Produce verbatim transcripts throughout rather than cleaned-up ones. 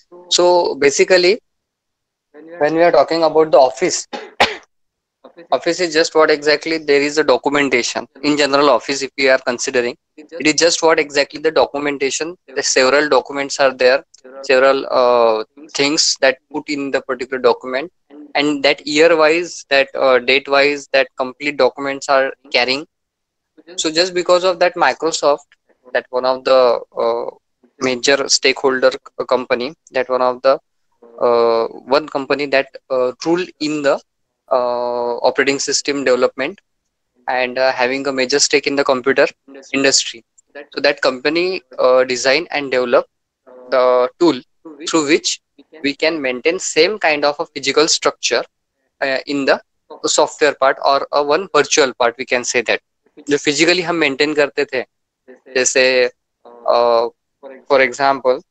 So basically, when we are talking about the office, office is just what exactly there is a documentation. In general, office, if we are considering, it is just what exactly the documentation. The several documents are there, several uh, things that put in the particular document, and that year wise, that uh, date wise, that complete documents are carrying. So just because of that, Microsoft, that one of the uh, major stakeholder c- company, that one of the uh, one company that uh, rule in the uh, operating system development, and uh, having a major stake in the computer industry. So that company uh, design and develop the tool through which we can maintain same kind of a physical structure uh, in the software part, or a one virtual part, we can say that जो physically हम maintain करते थे. जैसे for example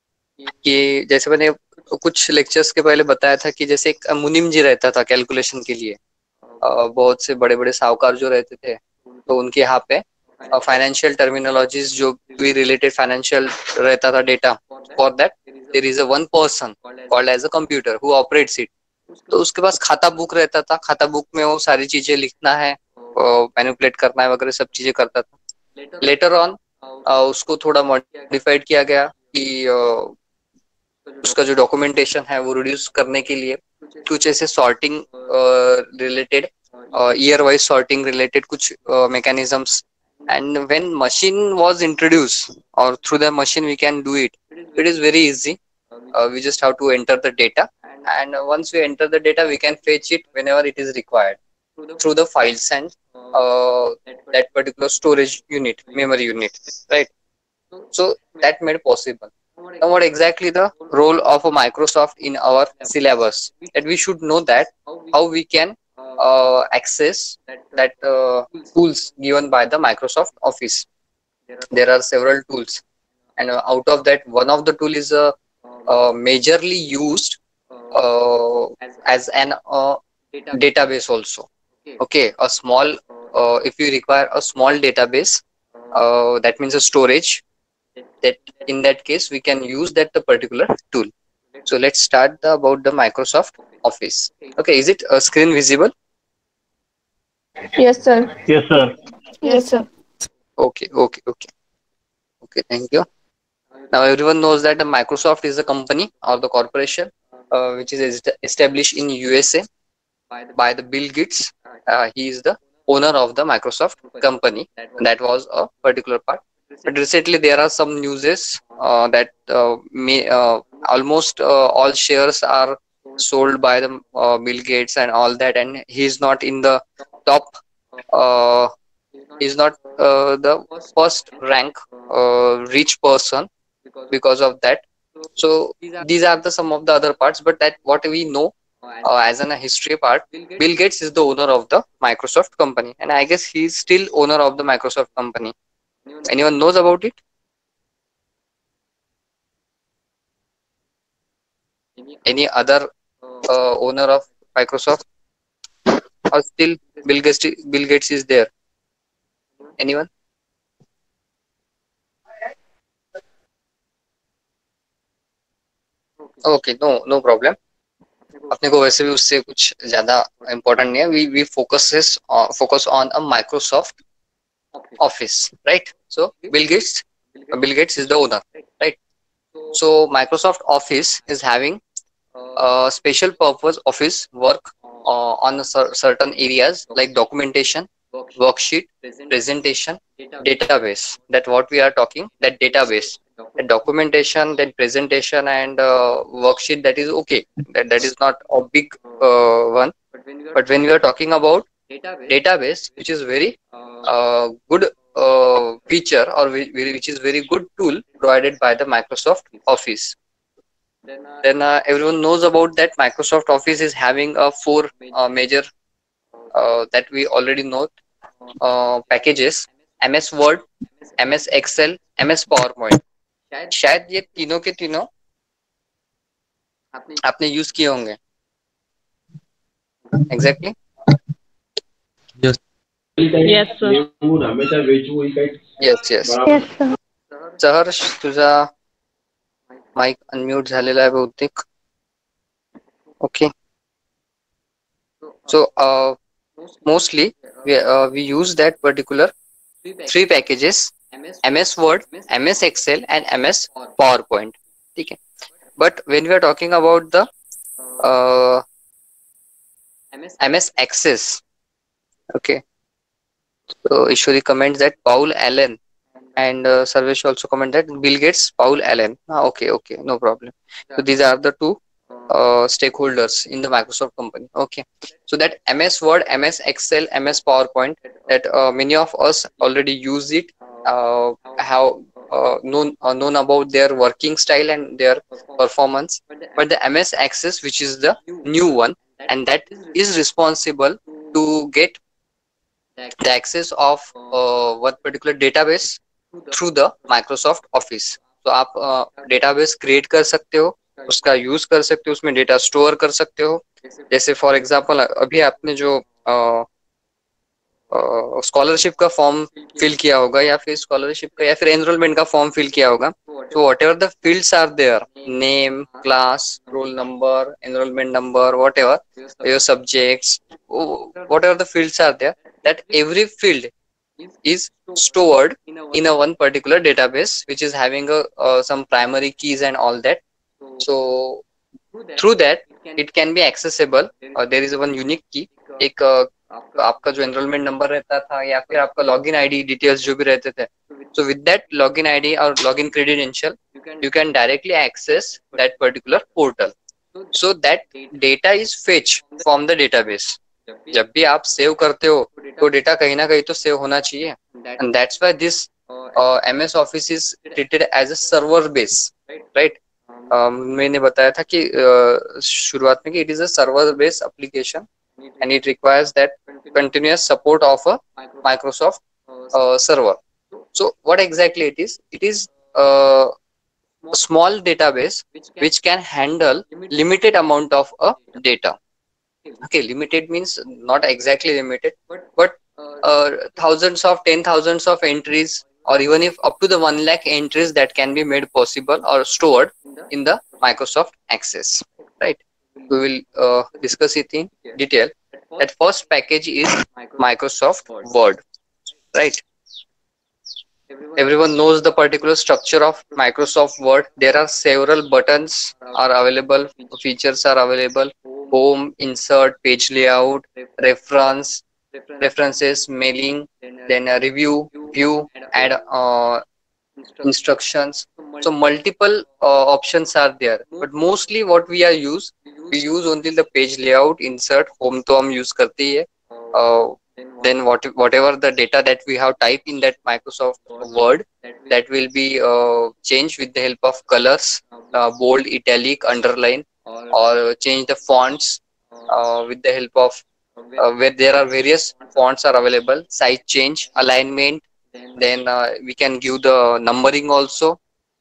कि जैसे मैंने कुछ lectures के पहले बताया था कि जैसे एक मुनिम जी रहता था कैलकुलेशन के लिए. अ, बहुत से बड़े बड़े साहूकार जो रहते थे, तो उनके यहाँ पे फाइनेंशियल टर्मिनोलॉजीज जो भी रिलेटेड फाइनेंशियल रहता था data, for that there is a one person called as a computer who operates it. तो उसके पास खाता बुक रहता था, खाता बुक में वो सारी चीजें लिखना है, मैनिपुलेट करना है वगैरह सब चीजें करता था. लेटर ऑन उसको थोड़ा मॉडिफाइड किया गया कि uh, उसका जो डॉक्यूमेंटेशन है वो रिड्यूस करने के लिए कुछ ऐसे sorting related, year wise sorting related कुछ mechanisms. And when machine was introduce, और through the machine we can do it. It is very easy. We just have to enter the data, and once we enter the data we can fetch it whenever it is required through the files and uh, that particular storage unit, memory unit, right? So that made possible. Now what exactly the role of a Microsoft in our syllabus, that we should know that how we can uh, access that uh, tools given by the Microsoft Office. There are several tools, and uh, out of that one of the tool is uh, uh, majorly used uh, as an uh, database also. Okay, a small, uh, if you require a small database, uh, that means a storage, that in that case we can use that the particular tool. So let's start the, about the Microsoft Office. Okay, is it a screen visible? Yes, sir. Yes, sir. Yes, sir. Okay, okay, okay, okay, thank you. Now everyone knows that the Microsoft is a company or the corporation uh, which is est- established in U S A by the Bill Gates. Uh, he is the owner of the Microsoft company. That was a particular part. But recently there are some newses uh, that uh, may uh, almost uh, all shares are sold by the uh, Bill Gates and all that, and he is not in the top. Uh, he is not uh, the first rank uh, rich person because of that. So these are the some of the other parts, but that what we know uh, as an a history part, Bill Gates is the owner of the Microsoft company, and I guess he is still owner of the Microsoft company. Anyone knows about it? Any other uh, owner of Microsoft, or still Bill Gates? Bill Gates is there. Anyone? Okay, no, no problem. अपने को वैसे भी उससे कुछ ज्यादा important नहीं है. We we focus focus on a Microsoft Office, right? So Bill Gates, Bill Gates is the owner, right? So Microsoft Office is having a special purpose office work uh, on a cer- certain areas like documentation, worksheet, presentation, database. That what we are talking, that database, the documentation, then presentation and uh, worksheet, that is okay. That that is not a big uh, one. But when we are talking about database, which is very uh, good uh, feature, or which, which is very good tool provided by the Microsoft Office. Then uh, everyone knows about that Microsoft Office is having a four uh, major uh, that we already know uh, packages: M S Word, M S Excel, M S PowerPoint. शायद ये तीनों के तीनों आपने use किए होंगे. Exactly. Yes. Yes, sir. Yes yes. Yes, sir. Saharsh तुझा mic unmute झालेला आहे बहुतेक. Okay. So uh, mostly we, uh, we use that particular three packages: M S Word, M S Excel, and M S PowerPoint. ठीक है. But when we are talking about the uh, M S Access, okay. So Ishwari comments that Paul Allen, and uh, Sarvesh also comment that Bill Gates, Paul Allen. Ah, okay, okay, no problem. So these are the two uh, stakeholders in the Microsoft company. Okay, so that M S Word, M S Excel, M S PowerPoint, that uh, many of us already use it, uh, have uh, known uh, known about their working style and their performance. But the M S Access, which is the new one, and that is responsible to get the access of uh, one particular database through the Microsoft Office. तो आप database create कर सकते हो, उसका use कर सकते हो, उसमें डेटा स्टोर कर सकते हो. जैसे फॉर एग्जांपल अभी आपने जो स्कॉलरशिप का फॉर्म फिल किया होगा, या फिर स्कॉलरशिप का या फिर एनरोलमेंट का फॉर्म फिल किया होगा, so whatever the fields are there, name, class, roll number, enrollment number, whatever your subjects, whatever the fields are there, that every field is stored in a one particular database which is having a uh, some primary keys and all that. So through that it can be accessible. uh, there is one unique key. एक uh, आपका जो enrolment number रहता था या फिर आपका login ID details जो भी रहते थे, so with that login I D or login credential you can directly access that particular portal. So that data is fetched from the database. जब भी आप सेव करते हो तो डेटा कहीं ना कहीं तो सेव होना चाहिए, and that's why this uh, M S Office is treated as a server base, right? um, मैंने बताया था कि uh, शुरुआत में कि it is a server based application and it requires that continuous support of a Microsoft uh, server. So what exactly it is? It is uh, a small database which can handle limited amount of a data. Okay, limited means not exactly limited, but uh, thousands of ten thousands of entries, or even if up to the one lakh entries that can be made possible or stored in the Microsoft Access, right? We will uh, discuss it in detail. That first package is Microsoft Word, right? Everyone knows the particular structure of Microsoft Word. There are several buttons are available, features are available: home, insert, page layout, reference, references, mailing, then a review, view, add uh, instructions. So multiple uh, options are there, but mostly what we are use, we use only the page layout, insert, home तो हम use करते ही है. Uh, then what whatever the data that we have typed in that Microsoft Word, that will be uh, changed with the help of colors, uh, bold, italic, underline, or change the fonts uh, with the help of uh, where there are various fonts are available, size change, alignment, then uh, we can give the numbering also,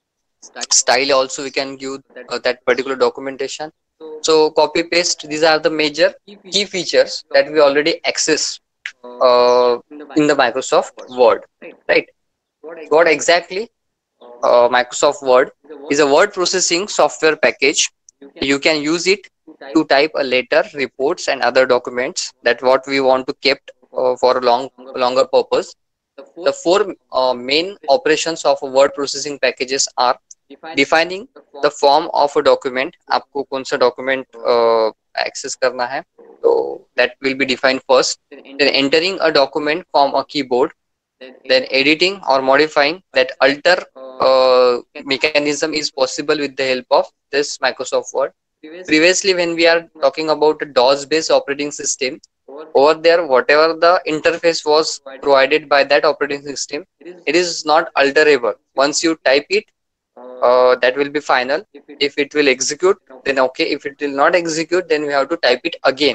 style also we can give uh, that particular documentation. So copy paste, these are the major key features that we already access uh, in the Microsoft Word, right? What exactly uh, Microsoft Word is a word processing software package. You can use it to type a letter, reports, and other documents that what we want to keep uh, for a long longer purpose. The four uh, main operations of a word processing packages are defining the form of a document. आपको कौन सा document uh, access करना है, so that will be defined first. Then entering a document from a keyboard. Then editing or modifying that alter uh, mechanism is possible with the help of this Microsoft Word. Previously, when we are talking about a DOS based operating system, over there whatever the interface was provided by that operating system, it is not alterable. Once you type it, uh, that will be final. If it will execute, then okay. If it will not execute, then we have to type it again.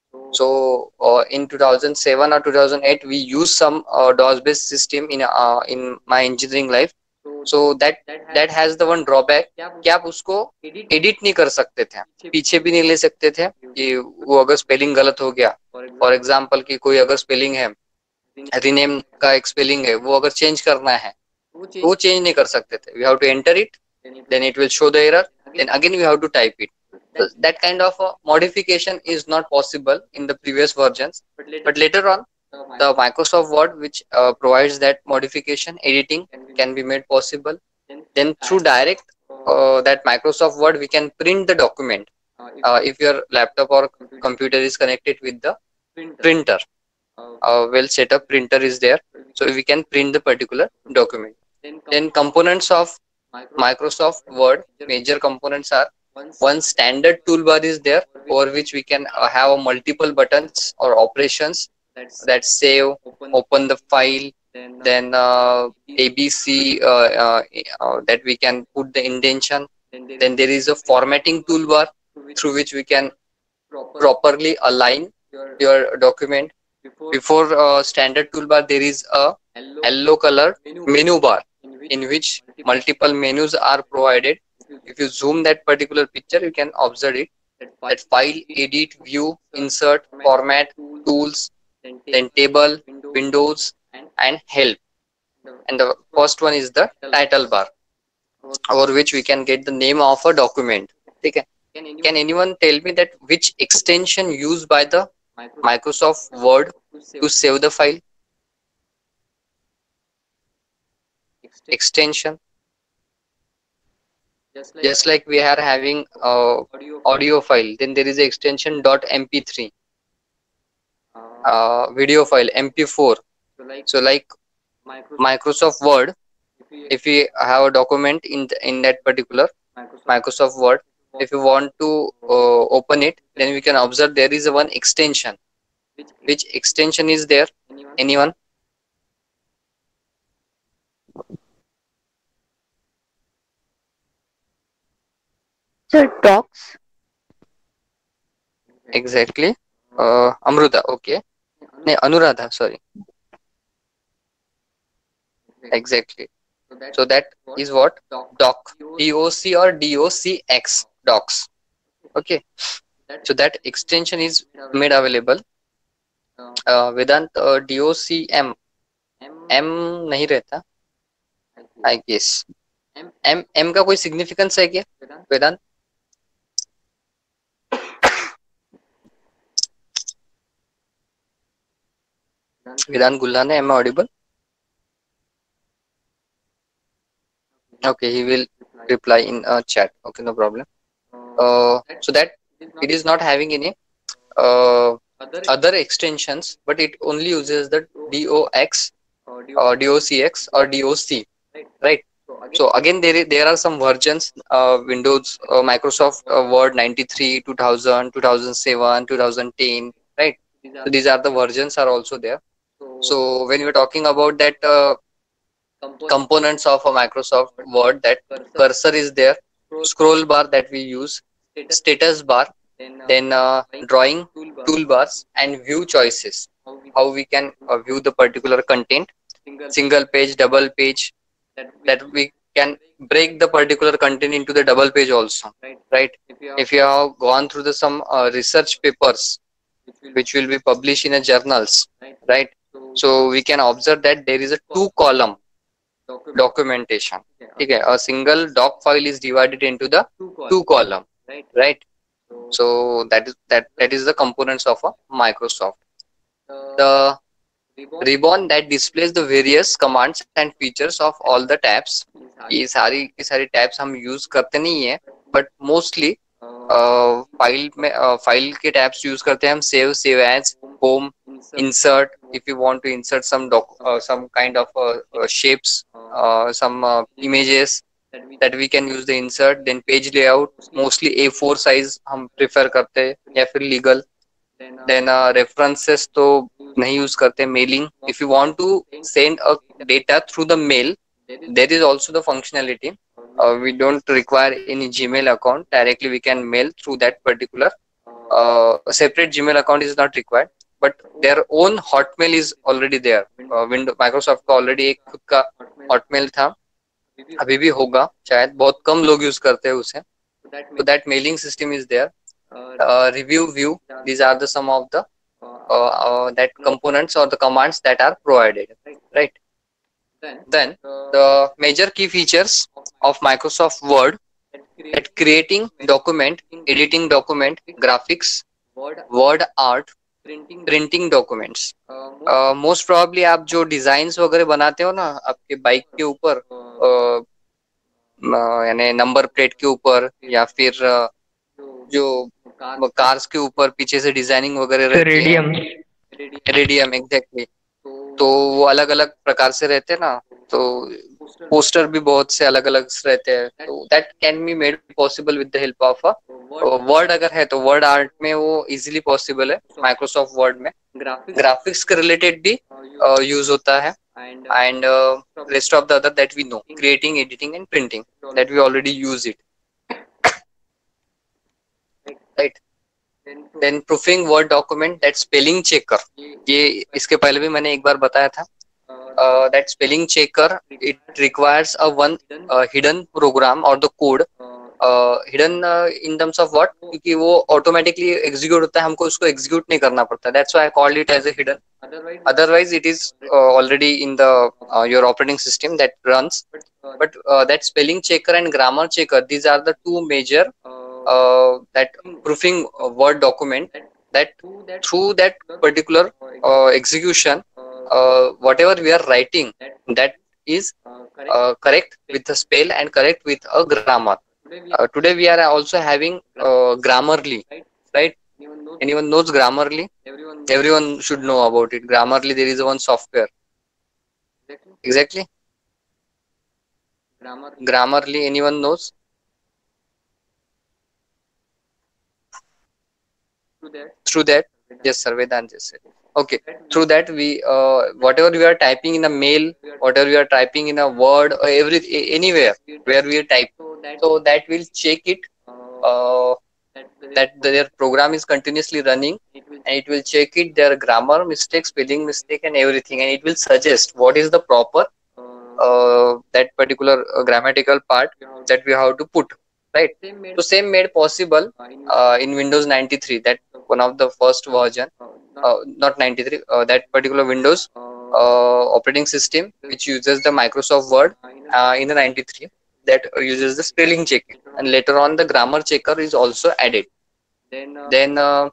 So uh, in two thousand seven or two thousand eight we used some uh, DOS based system in uh, in my engineering life. So that that has the one drawback कि आप उसको edit नहीं कर सकते थे, पीछे भी नहीं ले सकते थे कि वो अगर spelling गलत हो गया, for example कि कोई अगर spelling है, rename का एक spelling है, वो अगर change करना है वो change नहीं कर सकते थे. We have to enter it then it will show the error, then again we have to type it. So that kind of a modification is not possible in the previous versions, but later on the Microsoft Word, which uh, provides that modification editing, can be made possible. Then through direct uh, that Microsoft Word, we can print the document uh, if your laptop or computer is connected with the printer. Uh, well set up printer is there, so we can print the particular document. Then components of Microsoft Word, major components are: one, standard toolbar is there, over which we can uh, have multiple buttons or operations that save, open the file, then uh, A B C uh, uh, uh, that we can put the indentation. Then there is a formatting toolbar through which we can properly align your document. Before uh, standard toolbar, there is a yellow color menu bar in which multiple menus are provided. If you zoom that particular picture, you can observe it. That file, edit, view, insert, format, tools, then table, windows, and help. And the first one is the title bar, over which we can get the name of a document. Okay. Can anyone tell me that which extension used by the Microsoft Word to save the file? Extension. Just like we are having uh, audio file, then there is a extension .m p three, uh, video file M P four. So like Microsoft Word, if we have a document in the, in that particular Microsoft Word, if you want to uh, open it, then we can observe there is a one extension. Which extension is there? Anyone? Sir, docs. Exactly. Uh, Amruta, okay. No, Anuradha, sorry. Exactly. So that is what? Doc. D O C or D O C X. Docs. Okay. So that extension is made available. Uh, Vedant, uh, D O C M. M नहीं रहता, I guess. M M का कोई significance है क्या, वेदांत? Vedant Gullane, am I audible? Okay, he will reply in a chat. Okay, no problem. Uh, so that it is not having any uh, other extensions, but it only uses the D O X or D O C X or D O C, right? So again, there there are some versions. Uh, Windows, uh, Microsoft uh, Word ninety-three, two thousand, two thousand seven, two thousand ten, right? So these are the versions are also there. So when we're talking about that uh, components of a Microsoft Word, that cursor is there, scroll bar that we use, status bar, then uh, drawing toolbars and view choices. How we can uh, view the particular content, single page, double page, that we can break the particular content into the double page also, right? If you have gone through the some uh, research papers which will be published in a journals, right? So we can observe that there is a two column documentation. Okay, a single doc file is divided into the two column, right? So that is that that is the components of a Microsoft. The ribbon that displays the various commands and features of all the tabs. ये सारी की सारी tabs हम use करते नहीं है, but mostly uh, file में uh, file के tabs use करते हैं हम, save, save as, home, insert. If you want to insert some doc, uh, some kind of uh, uh, shapes, uh, some uh, images, that we can use the insert. Then page layout, mostly A four size हम prefer करते हैं या फिर legal. Then uh, references तो नहीं use करते. Mailing, if you want to send a data through the mail, there is also the functionality. Uh, we don't require any Gmail account, directly we can mail through that particular uh, separate Gmail account is not required, but their own Hotmail is already there. uh, Windows Microsoft का already एक खुद का Hotmail था, अभी भी होगा शायद, बहुत कम लोग यूज करते हैं उसे. So that mailing system is there. Uh, review view, these are the some of the uh, uh, that components or the commands that are provided, right? then the major key features of Microsoft Word at creating document, editing document, graphics, word art, printing documents. Most probably आप जो designs वगैरह बनाते हो ना आपके bike के ऊपर, uh, यानी नंबर प्लेट के ऊपर या फिर uh, जो कार्स के ऊपर पीछे से डिजाइनिंग वगैरह रहती है, रेडियम एग्जैक्टली, तो वो अलग अलग प्रकार से रहते हैं ना, तो पोस्टर भी बहुत से अलग अलग रहते हैं, तो that can be made possible with the help of a word. अगर है तो वर्ड आर्ट में वो इजीली पॉसिबल है माइक्रोसॉफ्ट वर्ड में। ग्राफिक्स के रिलेटेड भी यूज uh, होता है, and rest of the other that we know, creating, editing and printing, that we already use it, right. Then proofing word document, that spelling checker, ये इसके पहले भी मैंने एक बार बताया था। Uh, that spelling checker, it requires a one uh, hidden program or the code, uh, hidden uh, in terms of what, क्योंकि वो automatically execute होता है, हमको उसको execute नहीं करना पड़ता, that's why I called it as a hidden, otherwise it is uh, already in the uh, your operating system that runs, but uh, that spelling checker and grammar checker, these are the two major uh, that proofing uh, word document, that through that particular uh, execution, Uh, whatever we are writing, that is uh, correct with the spell and correct with a grammar. Uh, today we are also having uh, Grammarly, right? Anyone knows Grammarly? Everyone should know about it. Grammarly, there is one software. Exactly. Grammarly, anyone knows? Through that, yes, sir, Vedant just said. Okay, through that we uh, whatever we are typing in a mail, whatever we are typing in a word, or every anywhere where we type, so that will check it, uh, that their program is continuously running, and it will check it, their grammar mistake, spelling mistake and everything, and it will suggest what is the proper uh, that particular uh, grammatical part that we have to put, right? So same made possible uh, in Windows ninety-three, that one of the first version, uh, not ninety-three, uh, that particular Windows uh, operating system which uses the Microsoft Word uh, in the ninety-three, that uses the spelling checker, and later on the grammar checker is also added. Then uh,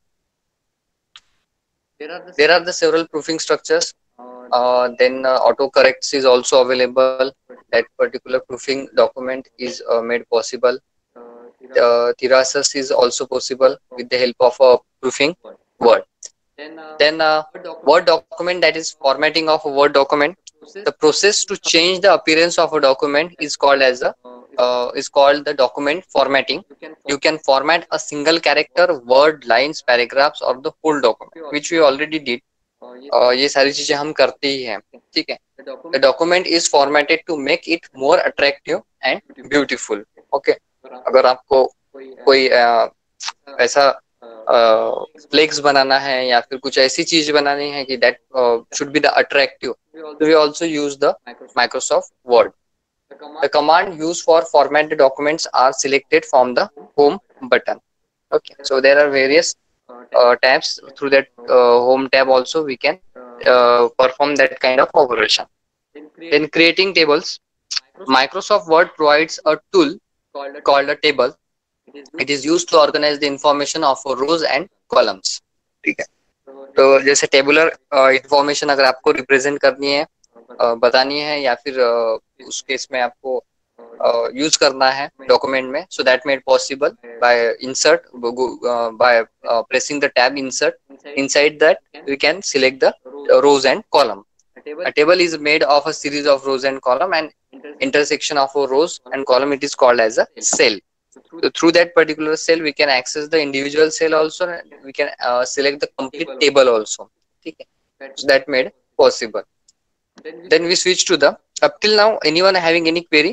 there are the several proofing structures. Uh, then uh, autocorrects is also available. That particular proofing document is uh, made possible. Uh, Tirasus is also possible with the help of a proofing word. Then uh, Word document, that is formatting of a Word document. The process to change the appearance of a document is called as a uh, is called the document formatting. You can format a single character, word, lines, paragraphs, or the whole document, which we already did. Uh, ये सारी चीजें हम करते ही हैं, ठीक है। The document is formatted to make it more attractive and beautiful. Okay. अगर आपको कोई uh, ऐसा फ्लेक्स uh, बनाना है या फिर कुछ ऐसी चीज बनानी है कि that uh, should be the attractive, we also use the Microsoft Word. The command used for format the documents are selected from the home button. Okay, so there are various uh, tabs. Through that uh, home tab also we can uh, perform that kind of operation. In creating tables, Microsoft Word provides a tool called a table. It is used to organize the information of rows and columns. ठीक है, तो जैसे tabular information अगर आपको represent करनी है, uh, बतानी है, या फिर uh, उस केस में आपको यूज uh, करना है डॉक्यूमेंट में, so that made possible by insert, by pressing the tab insert. Inside that we can select the uh, rows and column. A table is made of a series of rows and column, and intersection of a rows and column, it is called as a cell. So through that particular cell we can access the individual cell also, and we can uh, select the complete table also. Okay. So that made possible. Then we switch to the, up till now anyone having any query?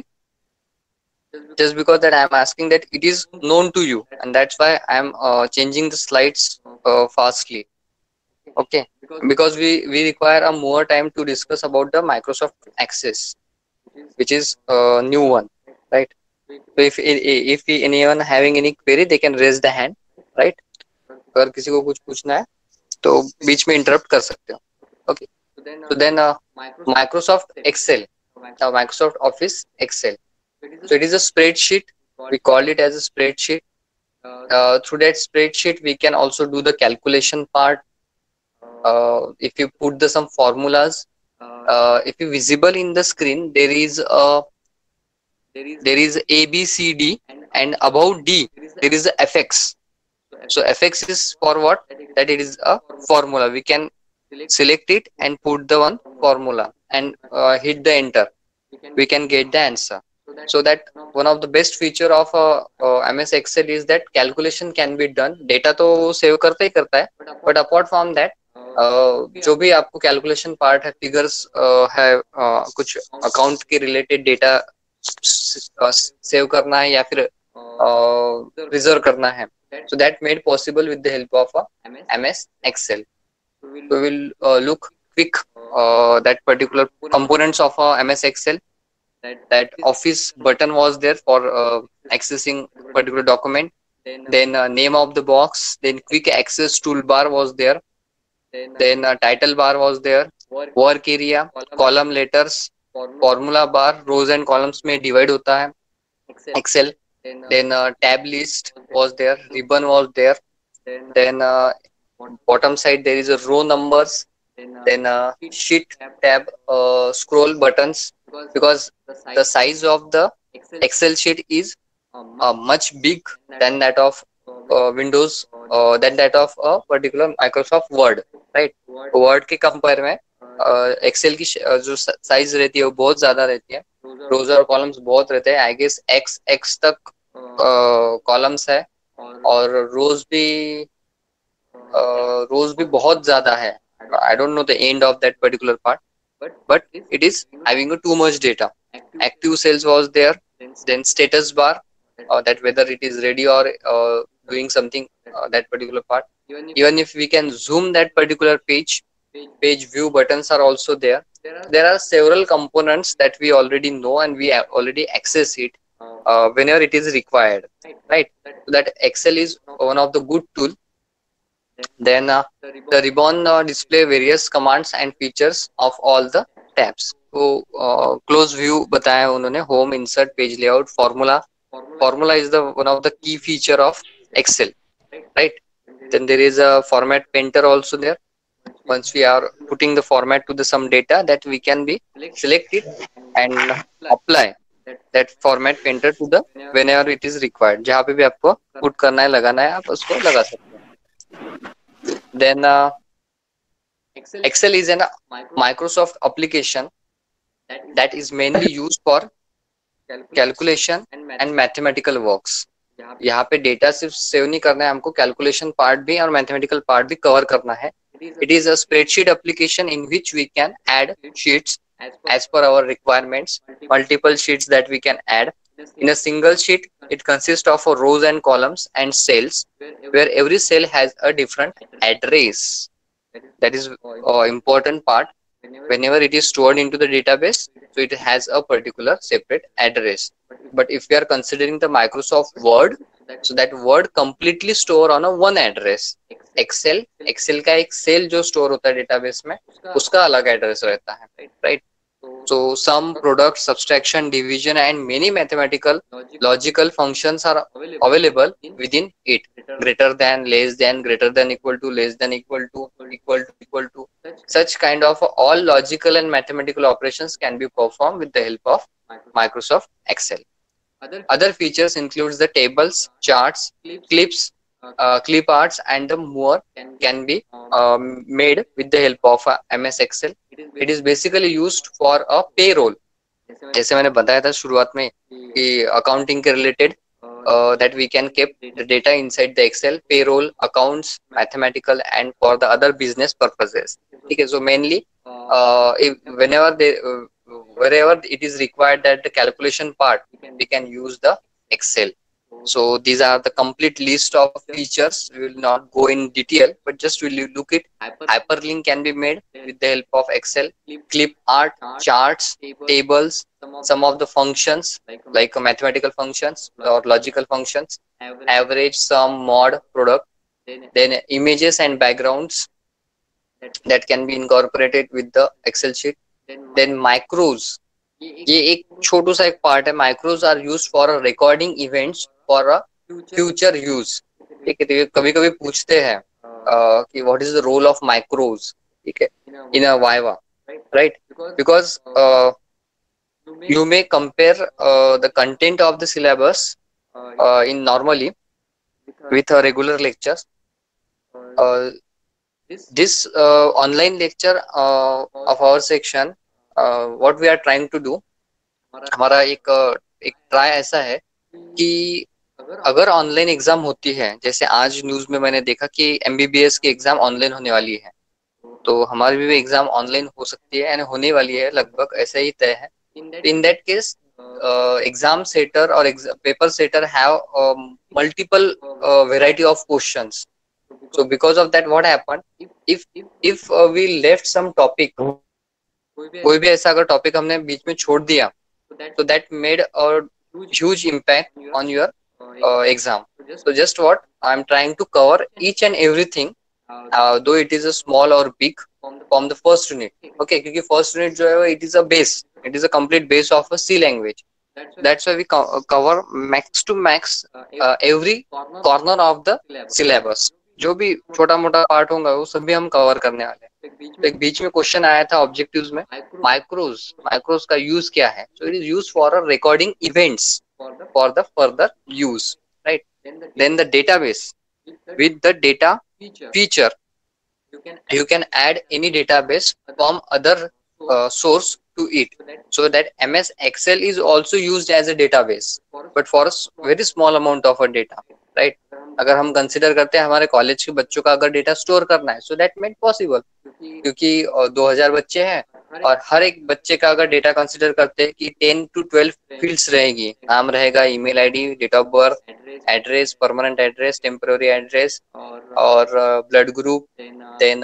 Just because that I am asking that it is known to you, and that's why I am uh, changing the slides uh, fastly. Okay, because we we require a more time to discuss about the Microsoft Access, which is a new one, right? So if if anyone having any query, they can raise the hand, right? अगर किसी को कुछ पूछना है तो बीच में interrupt कर सकते हो. Okay. So then uh, Microsoft Excel, uh, Microsoft Office Excel. So it is a spreadsheet. We call it as a spreadsheet. Uh, through that spreadsheet, we can also do the calculation part. Uh, if you put the some formulas, uh, if you visible in the screen, there is a there is A B C D, and above D there is a F X. So F X is for what? That it is a formula. We can select it and put the one formula and uh, hit the enter. We can get the answer. So that one of the best feature of uh, uh, M S Excel is that calculation can be done. Data तो save करता ही करता है, but apart from that, uh, जो भी आपको calculation part है, figures uh, है, uh, कुछ account के related data uh, save करना है या फिर uh, reserve करना है. So that made possible with the help of uh, M S Excel. So we will uh, look quick uh, that particular components of uh, M S Excel. That office button was there for uh, accessing particular document. Then uh, name of the box. Then quick access toolbar was there. Then uh, title bar was there. Work area, column letters, formula bar, rows and columns में divide होता है. Excel. Then uh, tab list was there. Ribbon was there. Then uh, bottom side there is a row numbers. Then uh, sheet tab uh, scroll buttons, because the size of the Excel sheet is uh, much big than that of uh, Windows, uh, than that of a particular Microsoft Word, right? Word के compare में uh, Excel की uh, जो size रहती है वो बहुत ज़्यादा रहती है. Rows और columns बहुत रहते हैं. I guess X X तक uh, columns है और rows भी uh, rows भी बहुत ज़्यादा है. I don't know the end of that particular part, but it is having a too much data. Active cells was there, then status bar, uh, that whether it is ready or uh, doing something, uh, that particular part. Even if we can zoom that particular page, page view buttons are also there. There are several components that we already know and we already access it uh, whenever it is required, right? So that Excel is one of the good tool. Then uh, the ribbon uh, display various commands and features of all the tabs. So uh, close view बताया उन्होंने, home, insert, page layout, formula. Formula is the one of the key feature of Excel, right? Then there is a format painter also there. Once we are putting the format to the some data, that we can be select it and apply that format painter to the whenever it is required. जहाँ पे भी आपको put करना है लगाना है आप उसको लगा सकते हैं. Then uh, Excel is a Microsoft application that is mainly used for calculation and mathematical works. यहाँ पे data सिर्फ save नहीं करना है हमको, calculation part भी और mathematical part भी cover करना है. It is a spreadsheet application in which we can add sheets as per our requirements, multiple sheets that we can add. In a single sheet, it consists of rows and columns and cells, where every cell has a different address. That is uh, important part. Whenever it is stored into the database, so it has a particular separate address. But if we are considering the Microsoft Word, so that Word completely store on a one address. Excel, Excel का एक cell जो store होता है database में, उसका अलग address रहता है, right? So some product subtraction, division and many mathematical logical functions are available within it. Greater than, less than, greater than, equal to, less than, equal to, equal to, equal to. Such kind of all logical and mathematical operations can be performed with the help of Microsoft Excel. Other features includes the tables, charts, clips, uh, clip arts and the more can be um, made with the help of uh, M S Excel. It is basically used for a payroll. जैसे मैंने बताया था शुरुआत में कि accounting के related uh, that we can keep the data inside the Excel, payroll, accounts, mathematical and for the other business purposes. Okay, so mainly uh, if, whenever they uh, wherever it is required that the calculation part, we can use the Excel. So these are the complete list of features. We will not go in detail, but just will you look it. Hyperlink can be made with the help of Excel. Clip art, charts, tables, some of the functions like mathematical functions or logical functions, average, sum, mod, product, then images and backgrounds that can be incorporated with the Excel sheet. Then macros. ये एक छोटू सा एक part है. Macros are use for a recording events for a future use. ठीक है. तो कभी कभी पूछते हैं uh, कि what is the role of macros. ठीक है. In a viva, right. Because you may compare uh, the content of the syllabus uh, in normally with a regular lecture. Uh, this uh, online lecture uh, of our section, uh, what we are trying to do, हमारा एक एक try ऐसा है कि अगर online exam होती है, जैसे आज न्यूज में मैंने देखा कि एमबीबीएस की एग्जाम ऑनलाइन होने वाली है, तो हमारी भी एग्जाम ऑनलाइन हो सकती है, यानी होने वाली है, लगभग ऐसा ही तय है. In that case exam setter और paper setter have multiple variety of questions. So because of that, what happened? If if uh, we left some topic, कोई भी ऐसा अगर टॉपिक हमने बीच में छोड़ दिया, so that made a huge impact on your uh, exam. So just what I'm trying to cover each and everything, uh, though it is a small or big, from the first unit. Okay, क्योंकि first unit जो है वो it is a base, it is a complete base of a C language. That's why we co- cover max to max uh, every corner of the syllabus. जो भी छोटा मोटा part होगा वो सभी हम कवर करने वाले हैं. तो एक बीच में क्वेश्चन आया था ऑब्जेक्टिव्स में, माइक्रोज माइक्रोज का यूज क्या है. So it is use for a recording events for the further use, right. Then the database with the data feature, you can add any database from other uh, source to it, so that M S Excel is also used as a database, but for a very small amount of a data, right. अगर हम consider करते हैं हमारे college के बच्चों का अगर data store करना है, सो दैट मेड पॉसिबल, क्योंकि दो हजार बच्चे हैं और हर एक बच्चे का अगर डेटा कंसिडर करते हैं कि टेन टू ट्वेल्व फील्ड्स रहेगी. नाम रहेगा, email ID, date of birth, address, permanent address, temporary address और blood group, then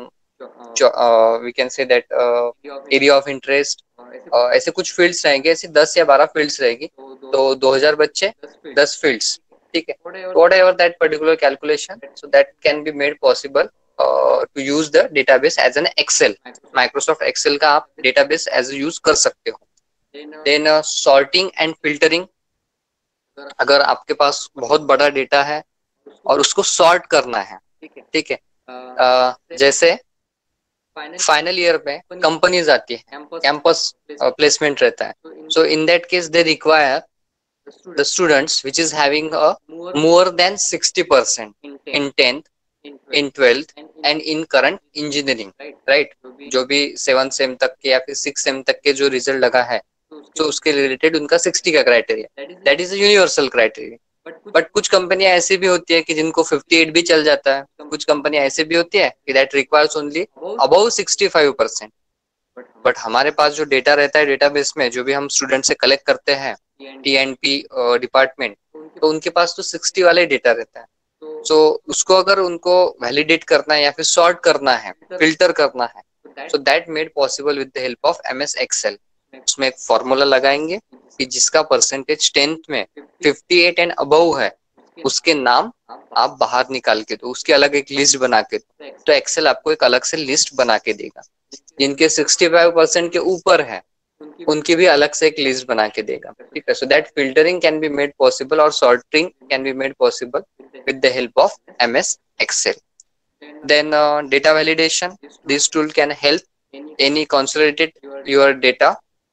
we can say that area of interest. ऐसे कुछ फील्ड्स रहेंगे, ऐसे दस या बारह फील्ड्स रहेगी. तो दो हजार बच्चे, दस फील्ड्स. ठीक है. whatever that particular calculation, so that can be made possible uh, to use the database as an Excel. Microsoft Excel का आप database as a use कर सकते हो. then uh, sorting and filtering, अगर आपके पास बहुत बड़ा डेटा है और उसको सॉर्ट करना है, ठीक है. uh, जैसे फाइनल ईयर में कंपनीज आती है, कैंपस प्लेसमेंट रहता है. So in that case they require the students which is having a more than sixty percent in tenth, in twelfth and in current engineering, right. जो भी seven same तक के या फिर सिक्स सेम तक के जो रिजल्ट लगा है, तो उसके रिलेटेड उनका सिक्सटी का criteria, that is a universal criteria. But कुछ कंपनियां ऐसी भी होती है कि जिनको फिफ्टी एट भी चल जाता है. कुछ कंपनियां ऐसे भी होती है कि that requires only above sixty five percent. But हमारे पास जो डेटा रहता है डेटाबेस में, जो भी हम स्टूडेंट से कलेक्ट करते हैं, टी एंड पी डिपार्टमेंट, तो उनके पास तो सिक्सटी वाला ही डेटा रहता है. सो so, उसको अगर उनको वैलिडेट करना है या फिर सॉर्ट करना है, फिल्टर करना है, so that made possible with the help of M S Excel. उसमें एक फॉर्मूला लगाएंगे कि जिसका परसेंटेज टेंथ में फिफ्टी एट एंड अबव है, उसके नाम आप बाहर निकाल के दो, उसकी अलग एक लिस्ट बना के दो. तो एक्सेल आपको एक अलग से लिस्ट बना के देगा. जिनके सिक्सटी फाइव परसेंट के ऊपर है, उनकी भी अलग से एक लिस्ट बना के देगा. ठीक है. So that filtering can be made possible और sorting can be made possible with the help of M S Excel. Then data validation, this tool can help any consolidated your data.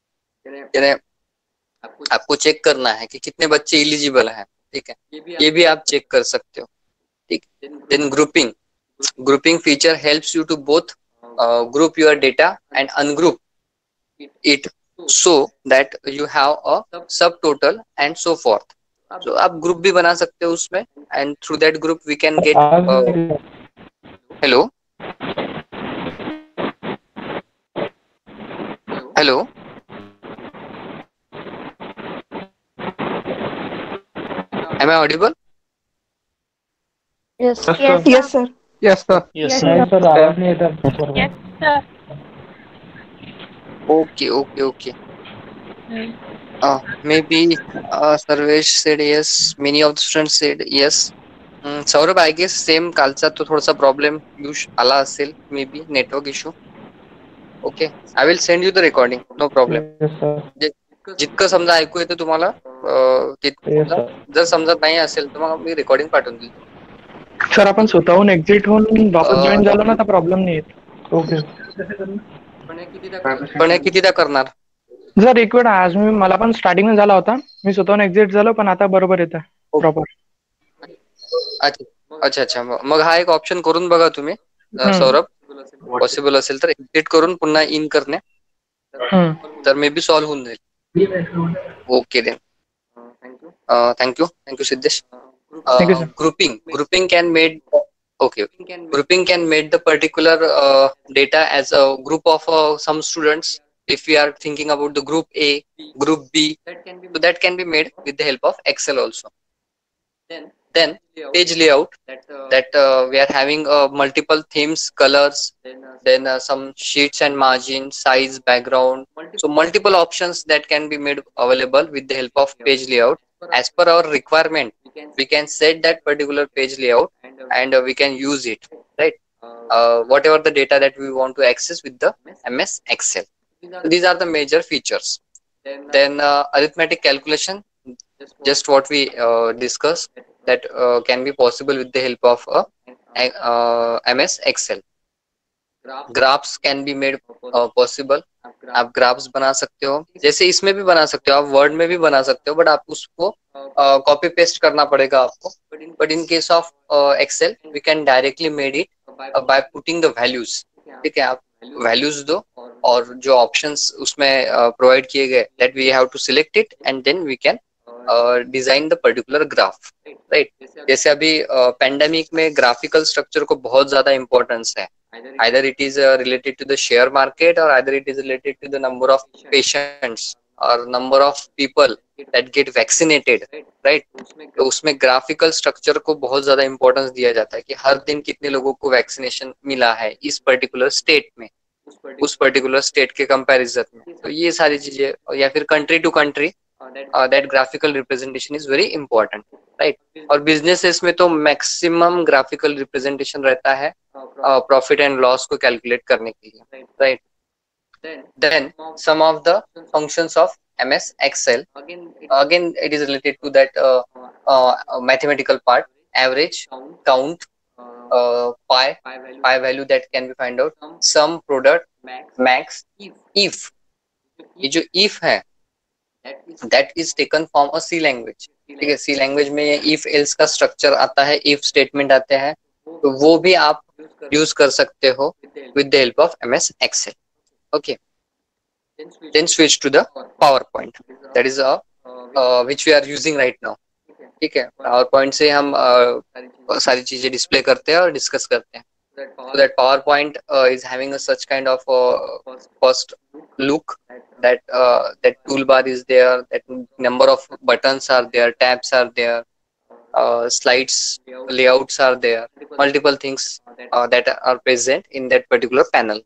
आपको check करना है कि कितने बच्चे eligible हैं, ठीक है, ये भी आप चेक कर सकते हो. ठीक. Then grouping, grouping feature helps you to both group your data and ungroup it so that you have a subtotal and so forth. So आप ग्रुप भी बना सकते हो उसमें, and through that group we can get uh, hello hello am I audible? Yes. Yes, Yes, sir. yes, sir. Yes, Yes, sir. sir. Sir आवाज नहीं आता. Yes, sir. Okay, okay, okay. Uh, maybe uh, Sarvesh said yes. Many of the students said yes. Mm, Saurabh, I guess same कालचा तो थोडासा problem आला असेल, maybe network issue. Okay, I will send you the recording, no problem. Yes sir. जितकं समजा ऐकू येतं तुम्हाला अं, तितकं येस समजा. सर. जर समजत नाही असेल तर मग मी रेकॉर्डिंग पाठवून देईल. सर आपण स्वतःहून एक्झिट होऊन वापस जॉईन अं, झालो ना तर प्रॉब्लेम नाही येत. ओके पण हे कितीदा करणार? सर. एक वेळ आज मी मला पण स्टार्टिंग झाला होता, मी स्वतःहून एक्झिट झालो पण आता बरोबर येतं प्रॉपर. अच्छा अच्छा अच्छा मग हा एक ऑप्शन करून बघा तुम्ही अं, हम्म. सौरभ. पॉसिबल असेल तर एक्झिट करून पुन्हा इन करणे, तर मे बी सॉल्व्ह होऊन जाईल. Okay then. Thank you thank you Siddhesh. Thank you, sir. Grouping grouping can made okay grouping can made the particular uh, data as a group of uh, some students. If we are thinking about the group A, group B, so that can be made with the help of Excel also. Then page layout, that uh, we are having uh, multiple themes, colors, then uh, some sheets and margin, size, background. So multiple options that can be made available with the help of page layout. As per our requirement, we can set that particular page layout and uh, we can use it, right? Uh, whatever the data that we want to access with the M S Excel. These are the major features. Then uh, arithmetic calculation, just what we uh, discussed, that uh, can be possible with the help of uh, uh, M S Excel. Graphs can be made possible. आप graphs बना सकते हो, जैसे इसमें भी बना सकते हो, आप वर्ड में भी बना सकते हो, बट आप उसको कॉपी uh, पेस्ट करना पड़ेगा आपको. But in case of Excel we can directly made it by putting the values. ठीक है, आप वैल्यूज दो और जो ऑप्शंस उसमें प्रोवाइड uh, किए गए, that we have to select it and then we can design the particular graph, right. जैसे अभी पेंडेमिक uh, में ग्राफिकल स्ट्रक्चर को बहुत ज्यादा इंपॉर्टेंस है. Either it is uh, related to the share market or either it is related to the number of patients or number of people that get vaccinated, right? तो उसमें graphical structure को बहुत ज्यादा importance दिया जाता है कि हर दिन कितने लोगों को वैक्सीनेशन मिला है इस पर्टिकुलर स्टेट में, उस पर्टिकुलर स्टेट के कंपैरिजन में. तो ये सारी चीजें, या फिर country to country, that graphical representation is very important, right. और बिजनेसेस में तो मैक्सिमम ग्राफिकल रिप्रेजेंटेशन रहता है प्रॉफिट एंड लॉस को कैलकुलेट करने के लिए, राइट. Then some of the functions of M S Excel, again it is related to that uh, uh, mathematical part. Average, count, uh, pi pi value that can be find out, sum, product, max, if. ये जो if है, that is taken from a C language. ठीक है, C language में ये if else का structure आता है, if statement आते हैं, तो वो भी आप यूज कर सकते हो with the help of M S Excel. Okay. Then switch to the PowerPoint. That is a uh, which we are using right now. ठीक है, PowerPoint से हम uh, सारी चीजें डिस्प्ले करते हैं और डिस्कस करते हैं. So that PowerPoint uh, is having a such kind of uh, first look, that uh, that toolbar is there, that number of buttons are there, tabs are there, uh, slides, layouts are there, multiple things uh, that are present in that particular panel.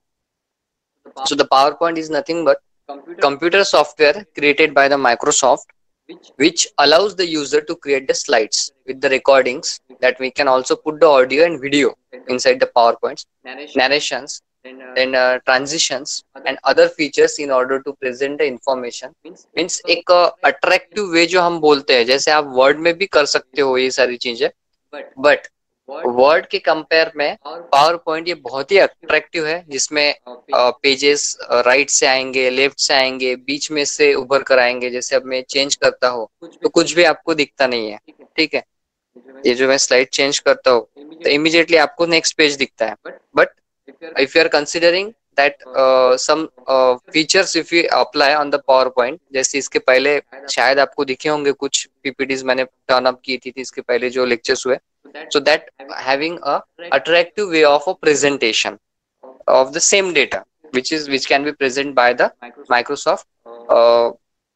So the PowerPoint is nothing but computer software created by the Microsoft, which allows the user to create the slides with the recordings, that we can also put the audio and video inside the PowerPoints, narrations, then uh, transitions and other features in order to present the information. Means एक attractive way जो हम बोलते हैं, जैसे आप word में भी कर सकते हो ये सारी चीजें, but वर्ड के कंपेयर में पावर पॉइंट ये बहुत ही अट्रैक्टिव है, जिसमें पेजेस राइट से आएंगे, लेफ्ट से आएंगे, बीच में से उभर कर आएंगे. जैसे अब मैं चेंज करता हूँ तो कुछ भी आपको दिखता नहीं है. ठीक है, ये जो मैं स्लाइड चेंज करता हूँ तो इमीडिएटली आपको नेक्स्ट पेज दिखता है. But if you are considering that some features if you apply on the PowerPoint, जैसे इसके पहले शायद आपको दिखे होंगे कुछ पीपीटीज मैंने टर्न अप की थी, थी इसके पहले जो लेक्चर्स हुए. So that having a attractive way of a presentation of the same data, which is which can be present by the Microsoft uh,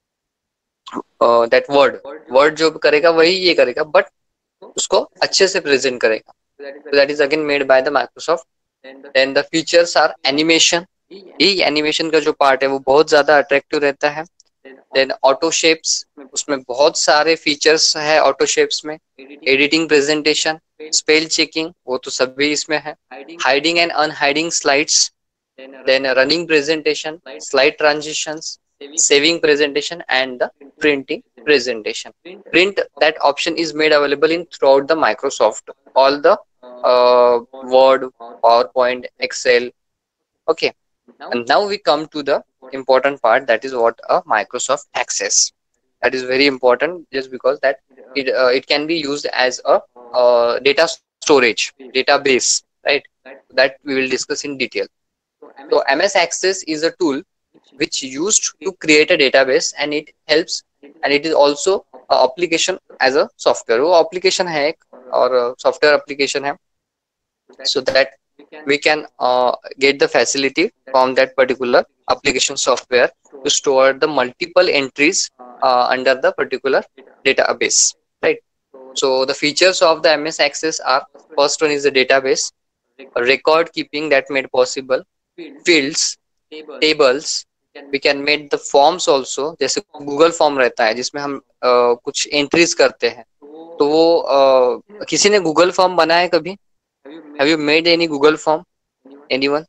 uh, that word word जो करेगा वही ये करेगा, but उसको अच्छे से present करेगा. So that is again made by the Microsoft. Then the features are animation. ये animation का जो part है वो बहुत ज्यादा attractive रहता है. Then auto shapes, उसमें बहुत सारे फीचर्स है ऑटो शेप्स में. एडिटिंग, प्रेजेंटेशन, स्पेल चेकिंग, वो तो सभी इसमें है. Hiding and unhiding slides, then a running presentation, slide transitions, saving presentation, and the printing presentation. Print, that option is made available in throughout the Microsoft, all the uh, Word, PowerPoint, Excel. Okay, and now we come to the important part, that is what a Microsoft Access. That is very important, just because that it uh, it can be used as a uh, data storage database, right? That we will discuss in detail. So M S Access is a tool which used to create a database, and it helps, and it is also a application as a software. वो application है एक, और software application है, so that we can uh, get the facility from that particular application software to store the multiple entries uh, under the particular database, right? So the features of the M S Access are: first one is the database, record keeping that made possible, fields, tables, we can make the forms also, जैसे Google form रहता है जिसमें हम uh, कुछ entries करते हैं, तो वो uh, किसी ने गूगल फॉर्म बनाया है कभी? Have you made any Google form? Anyone?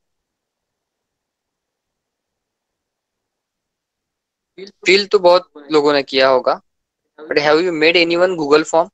Feel तो बहुत लोगों ने किया होगा, but have you made anyone Google form?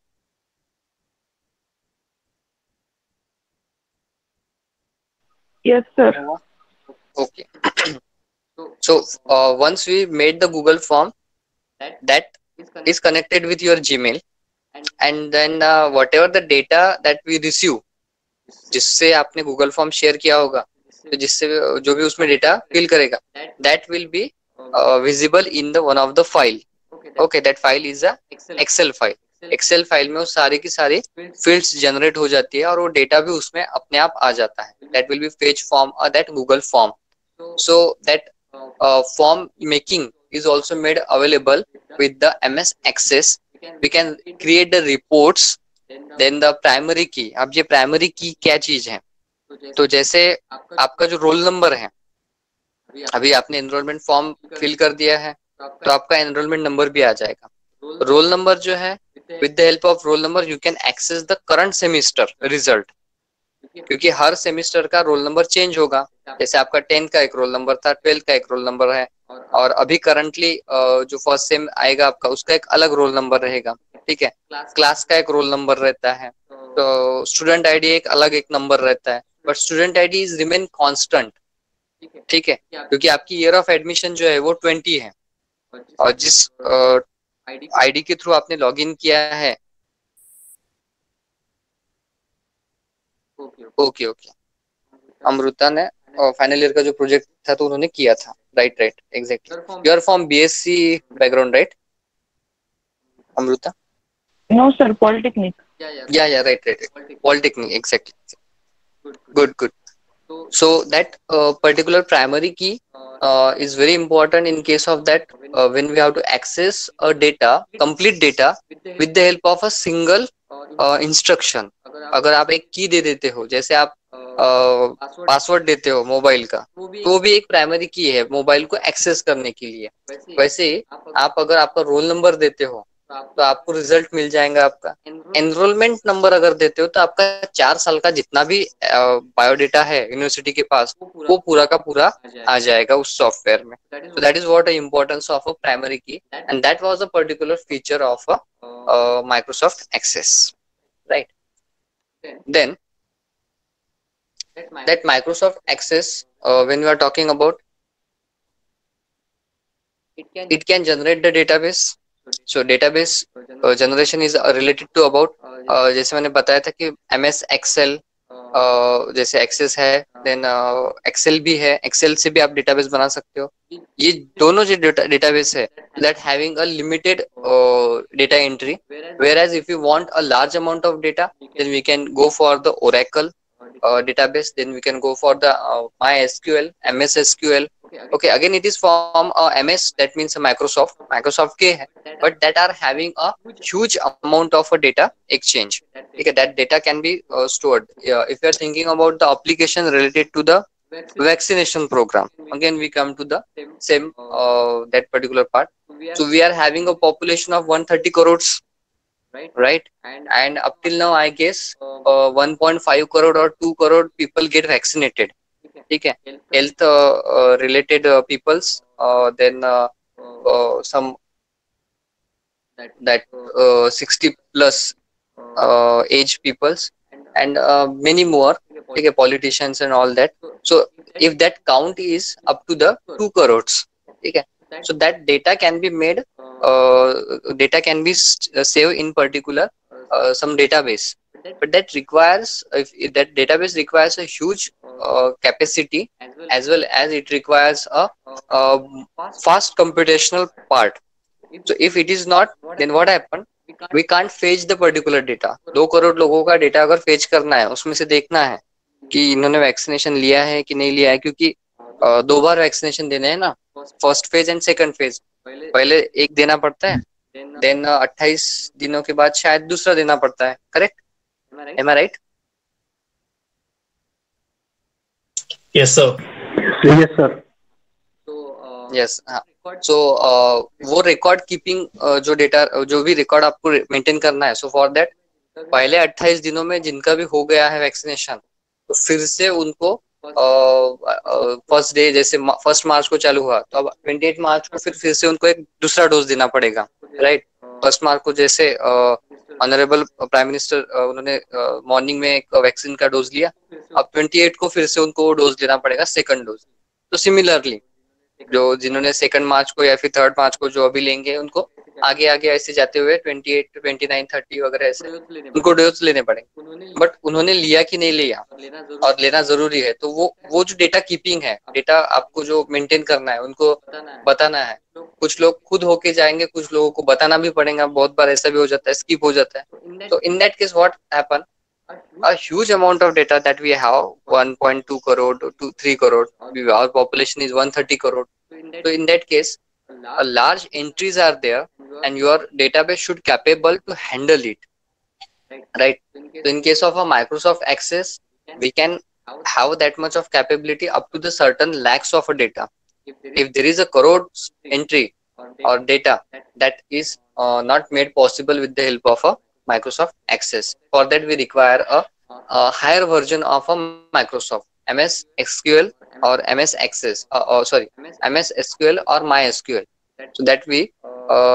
Yes, sir. Okay. So uh, once we made the Google form, that is connected with your Gmail, and then uh, whatever the data that we receive, जिससे आपने Google form share किया होगा, तो जिससे जो भी उसमें data fill करेगा, that will be visible in the one of the file. Okay, that file is a Excel file. Excel file में वो सारे की सारी फील्ड्स जनरेट हो जाती है, और वो डेटा भी उसमें अपने आप आ जाता है. That will be fetch form और that Google form. So that form making is also made available with the M S Access. We can create the reports. Then the primary key. अब ये primary key क्या चीज है? तो जैसे आपका जो रोल नंबर है, अभी आपने एनरोलमेंट फॉर्म फिल कर दिया है, तो आपका एनरोलमेंट नंबर भी आ जाएगा. रोल नंबर जो है, with the help of roll number you can access the current semester result, क्योंकि हर सेमिस्टर का रोल नंबर चेंज होगा. जैसे आपका टेंथ का एक रोल नंबर था, ट्वेल्थ का एक रोल नंबर है, और अभी करंटली जो फर्स्ट सेम आएगा आपका, उसका एक अलग रोल नंबर रहेगा. ठीक है, क्लास का एक रोल नंबर रहता है, तो स्टूडेंट आईडी एक अलग एक नंबर रहता है, but student ID is remain constant. ठीक है, क्योंकि आपकी ईयर ऑफ एडमिशन जो है वो ट्वेंटी है, और जिस आईडी के थ्रू आपने लॉगिन किया है. ओके ओके, अमृता ने फाइनल ईयर का जो प्रोजेक्ट था तो उन्होंने किया था. Right right, exactly. You are from BSc background, right Amrita? No, sir. Polytechnic. Yeah, yeah, right, right, right. Polytechnic, exactly. Good, good. So that uh, particular primary key uh, is very important in case of that uh, when we have to access a data, complete data, with the help of a single uh, instruction. अगर आप एक की दे देते हो, जैसे आप password देते हो मोबाइल का, तो वो भी एक प्राइमरी की है मोबाइल को एक्सेस करने के लिए. वैसे आप अगर आपका रोल नंबर देते हो तो आपको रिजल्ट मिल जाएगा. आपका एनरोलमेंट नंबर अगर देते हो तो आपका चार साल का जितना भी बायोडेटा है यूनिवर्सिटी के पास, वो पूरा का पूरा आ जाएगा उस सॉफ्टवेयर में. So that is what the importance of a primary key, and that was a particular feature of a Microsoft Access, right? Then that Microsoft Access, uh, when we are talking about, it can generate the database. So database uh, generation is uh, related to about uh, जैसे मैंने बताया था कि M S Excel uh, जैसे Access है, then uh, Excel भी है. Excel से भी आप database बना सकते हो. ये दोनों जो database है, that having a limited uh, data entry, whereas if you want a large amount of data, then we can go for the Oracle Uh, database. Then we can go for the uh, MySQL, M S S Q L. Okay, again it is from uh, M S, that means a Microsoft, Microsoft के है, but that are having a huge amount of a data exchange. Okay, that data can be uh, stored. Yeah, if you are thinking about the application related to the vaccination program, again we come to the same uh, that particular part. So we are having a population of one hundred thirty crores, right? And up till now I guess uh, one point five crore or two crore people get vaccinated. ठीक है, health related peoples, then some that sixty plus age peoples, and many more, okay, politicians and all that. So if that count is up to the two crores, okay, so that data can be made, uh, data can be saved in particular uh, some database, but that requires, if, if that database requires a huge uh, capacity, as well as it requires a, a fast computational part. So if it is not, then what happen, we can't fetch the particular data. दो करोड़ लोगों का data अगर fetch करना है, उसमें से देखना है कि इन्होंने वैक्सीनेशन लिया है कि नहीं लिया है, क्योंकि दो बार वैक्सीनेशन देने हैं ना, first phase and second phase. पहले एक देना पड़ता है, देन अट्ठाईस दिनों के बाद शायद दूसरा देना पड़ता है, correct? Am I right? Yes sir. Yes sir. Yes, हाँ। सो वो रिकॉर्ड कीपिंग, जो डेटा, जो भी रिकॉर्ड आपको मेंटेन करना है, सो फॉर दैट पहले अट्ठाईस दिनों में जिनका भी हो गया है वैक्सीनेशन, तो फिर से उनको फर्स्ट डे, जैसे फर्स्ट मार्च को चालू हुआ, तो अब अट्ठाईस मार्च को फिर फिर से उनको एक दूसरा डोज देना पड़ेगा, राइट? फर्स्ट मार्च को जैसे ऑनरेबल प्राइम मिनिस्टर उन्होंने मॉर्निंग में एक वैक्सीन का डोज लिया, अब अट्ठाईस को फिर से उनको वो डोज देना पड़ेगा, सेकंड डोज। तो सिमिलरली जो जिन्होंने सेकंड मार्च को या फिर थर्ड मार्च को जो अभी लेंगे, उनको आगे आगे ऐसे जाते हुए अट्ठाईस, उनतीस, तीस वगैरह ऐसे उनको डोज लेने पड़ेंगे, बट उन्होंने लिया कि नहीं लिया, और लेना जरूरी है। तो वो वो जो डेटा कीपिंग है, डेटा आपको जो मेंटेन करना है, उनको बताना है। कुछ लोग खुद होके जाएंगे, कुछ लोगों को बताना भी पड़ेगा, बहुत बार ऐसा भी हो जाता है, स्किप हो जाता है। तो in that case what happen, a huge amount of data that we have, one point two crore to three crore, our population is one hundred thirty crore. So in that case, a large entries are there, and your database should capable to handle it, right? So in case of a Microsoft Access, we can have that much of capability up to the certain lakhs of a data. If there is a crore entry or data, that is uh, not made possible with the help of a Microsoft Access. For that we require a, a higher version of a Microsoft M S S Q L or M S Access, uh, or sorry, M S S Q L or MySQL, so that we uh,